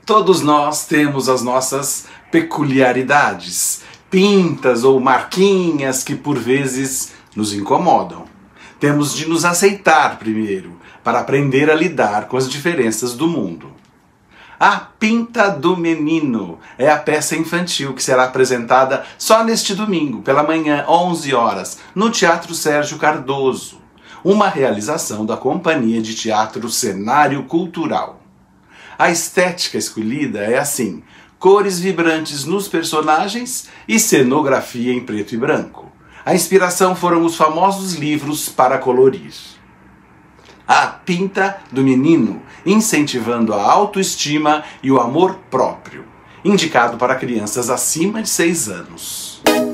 Todos nós temos as nossas peculiaridades, pintas ou marquinhas que por vezes nos incomodam. Temos de nos aceitar primeiro, para aprender a lidar com as diferenças do mundo. A Pinta do Menino é a peça infantil que será apresentada só neste domingo, pela manhã, 11 horas, no Teatro Sérgio Cardoso, uma realização da Companhia de Teatro Cenário Cultural. A estética escolhida é assim: cores vibrantes nos personagens e cenografia em preto e branco. A inspiração foram os famosos livros para colorir. A Pinta do Menino, incentivando a autoestima e o amor próprio, indicado para crianças acima de 6 anos.